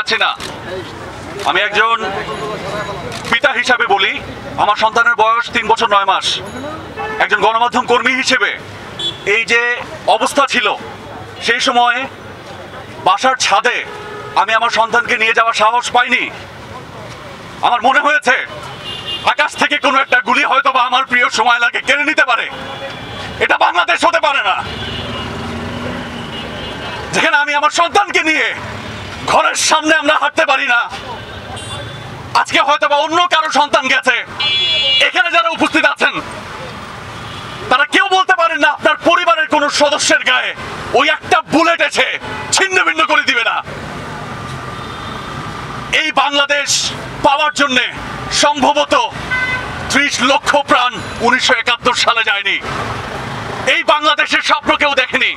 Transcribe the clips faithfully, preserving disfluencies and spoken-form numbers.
চাচ্ছি না। আমি একজন পিতা হিসাবে বলি, আমার সন্তানের বয়স তিন বছর নয় মাস। একজন গণমাধ্যম কর্মী হিসেবে এই যে অবস্থা ছিল, সেই সময় বাসার ছাদে আমি আমার সন্তানকে নিয়ে যাওয়ার সাহস পাইনি। আমার মনে হয়েছে আকাশ থেকে কোনো একটা গুলি হয়তো বা আমার প্রিয় সময় লাগে কেড়ে নিতে পারে। এটা বাংলাদেশ হতে পারে না, যেখানে আমি আমার সন্তানকে নিয়ে ঘরের সামনে আমরা হাঁটতে পারি না। আজকে হয়তো বা অন্য কারো সন্তান গেছে, এখানে যারা উপস্থিত আছেন তারা কেউ বলতে পারেন না আপনার পরিবারের কোন সদস্যের গায়ে ওই একটা বুলেট এসে ছিন্ন ভিন্ন করে দিবে না। এই বাংলাদেশ পাওয়ার জন্য সম্ভবত ত্রিশ লক্ষ প্রাণ উনিশশো একাত্তর সালে যায়নি। এই বাংলাদেশের স্বপ্ন কেউ দেখেনি।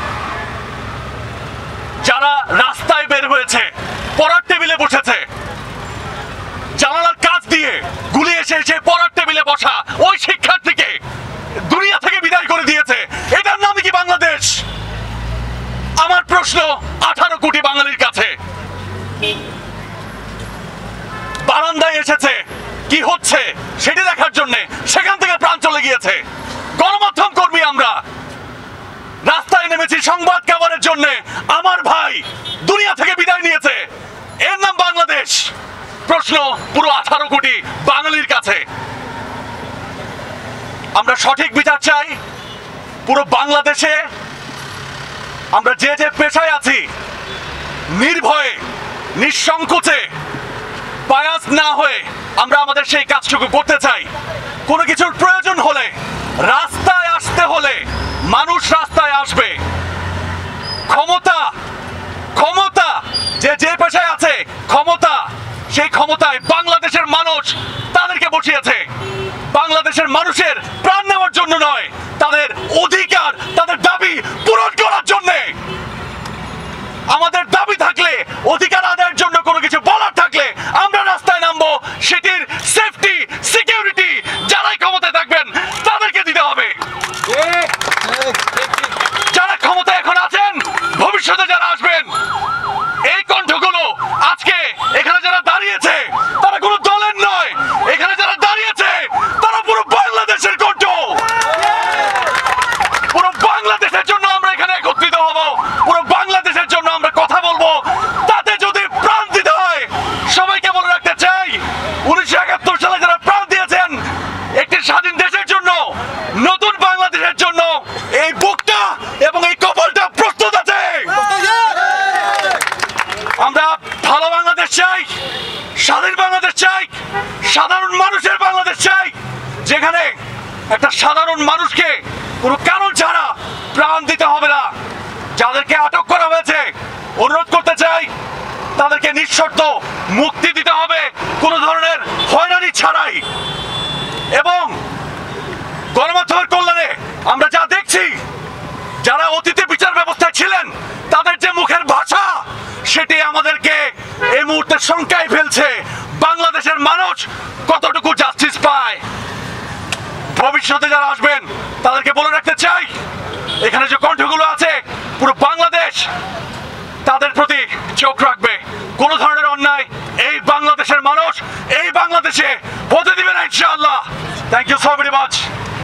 যারা রাস্তায় বের হয়েছে, পড়ার টেবিলে বসেছে, জানালার কাজ দিয়ে গুলি এসে এসে পড়ার টেবিলে বসা ওই শিক্ষার্থীকে দুনিয়া থেকে বিদায় করে দিয়েছে, এটার নামই কি বাংলাদেশ? আমার প্রশ্ন আঠারো কোটি বাঙালির কাছে। বারান্দায় এসেছে কি হচ্ছে সেটি দেখার জন্য, সেখান থেকে প্রাণ চলে গিয়েছে। গণমাধ্যম কর্মী আমরা রাস্তায় নেমেছি সংবাদ কাভারের জন্য, আমার ভাই দুনিয়া থেকে বিদায় নিয়েছে, এর নাম বাংলাদেশ? প্রশ্ন পুরো আঠারো কোটি বাঙালির কাছে। আমরা সঠিক বিচার চাই পুরো বাংলাদেশে। আমরা যে যে পেশায় আছি নির্ভয়ে নিঃসংকোচে বায়াস না হয়ে আমরা আমাদের সেই কাজটুকু করতে চাই। কোনো কিছুর প্রয়োজন হলে রাস্তায় আসতে হলে মানুষ রাস্তায় আসবে। ক্ষমতা ক্ষমতা যে যে পেশায় আছে, ক্ষমতা সেই ক্ষমতায় বাংলাদেশের মানুষ তাদেরকে বসিয়েছে। বাংলাদেশের মানুষের প্রাণ নেওয়ার জন্য নয়, তাদের অধিকার তাদের দাবি পূরণ করার জন্য। আমাদের দাবি থাকলে, অধিকার আদায়ের জন্য কোনো কিছু বলার থাকলে আমরা রাস্তায় নামবো। সেটির সেফটি সিকিউরিটি যারাই ক্ষমতায় থাকবেন তাদেরকে দিতে হবে। যারা ক্ষমতায় এখন আছেন, ভবিষ্যতে যারা আসবেন, এই কণ্ঠগুলো আজকে এখানে যারা দাঁড়িয়েছে তারা কোনো দলের নয়, এখানে যারা দাঁড়িয়েছে তারা পুরো বাংলাদেশের কণ্ঠ। পুরো বাংলাদেশের জন্য আমরা এখানে একত্রিত হব, পুরো বাংলাদেশের জন্য আমরা কথা বলবো। তাতে যদি প্রাণ দিতে হয়, সবাইকে বলে রাখতে চাই, উনিশশো একাত্তর সালে যারা প্রাণ দিয়েছেন একটি স্বাধীন দেশের জন্য, নতুন বাংলাদেশের জন্য, এই বুকটা এবং এই কপালটা প্রস্তুত আছে। আমরা ভালো বাংলাদেশ চাই, স্বাধীন বাংলাদেশ চাই, সাধারণ মানুষের বাংলাদেশ চাই, যেখানে একটা সাধারণ মানুষকে কোনো কারণ ছাড়া প্রাণ দিতে হবে না। যাদেরকে আটক করা হয়েছে অনুরোধ করতে চাই, তাদেরকে নিঃশর্ত মুক্তি দিতে হবে, কোনো ধরনের হয়রানি ছাড়াই। এবং গণমাধ্যমের কল্যাণে আমরা যা দেখছি, যারা অতীতে বিচার ব্যবস্থায় ছিলেন তাদের যে মুখের ভাষা, সেটি আমাদেরকে এই মুহূর্তে শঙ্কায় ফেলছে বাংলাদেশের মানুষ কতটুকু জাস্টিস পায়। ভবিষ্যতে যারা আসবেন তাদেরকে বলে রাখতে চাই, এখানে যে কণ্ঠগুলো আছে পুরো বাংলাদেশ তাদের প্রতি চোখ রাখবে। কোন ধরনের অন্যায় এই বাংলাদেশের মানুষ এই বাংলাদেশে হতে দিবে না ইনশাআল্লাহ। Thank you so very much.